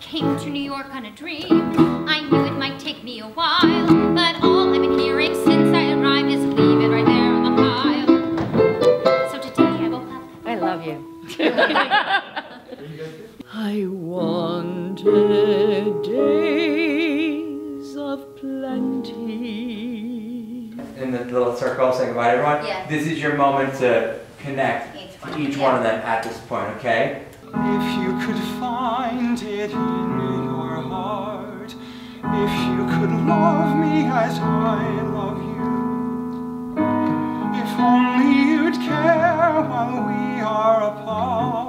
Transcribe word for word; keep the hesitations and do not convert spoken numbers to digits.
came to New York on a dream. I knew it might take me a while, but all I've been hearing since I arrived is leave it right there on the pile. So today I woke up. I love you. I wanted days of plenty. In the little circle saying goodbye to everyone, Yeah. this is your moment to connect Each to one, each yeah. one of them at this point, okay? If you could find it in your heart, if you could love me as I love you, if only you'd care while we are apart.